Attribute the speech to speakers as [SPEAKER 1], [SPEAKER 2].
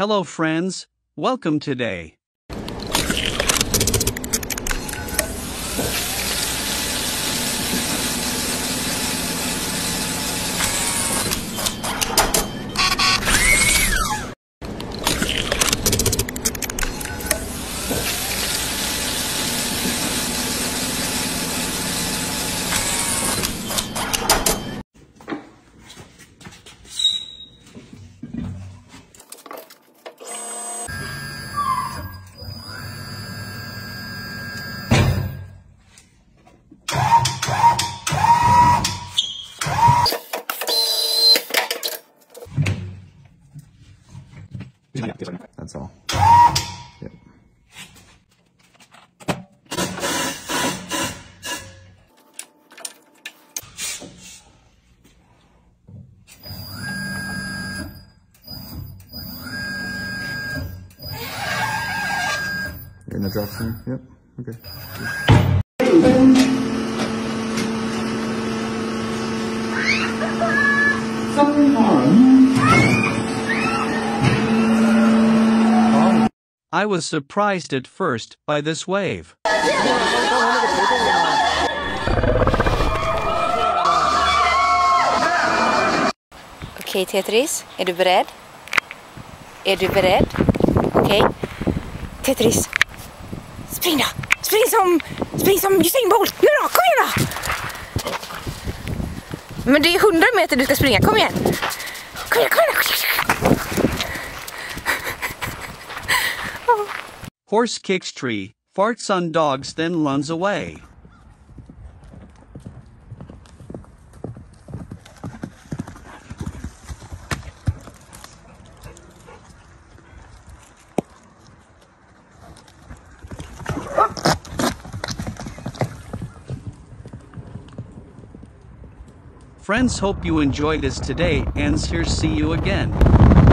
[SPEAKER 1] Hello friends, welcome today.
[SPEAKER 2] That's all. Yep. You're in the dressing room? Yep. Okay.
[SPEAKER 1] I was surprised at first by this wave.
[SPEAKER 3] Okej, Tetris, är du beredd? Är du beredd? Okej. Tetris. Spring då! Spring som Usain Bolt! Nu då, kom igen då! Men det är 100 meter du ska springa, kom igen! Kom igen!
[SPEAKER 1] Horse kicks tree, farts on dogs, then runs away. Friends, hope you enjoyed this today and see you again.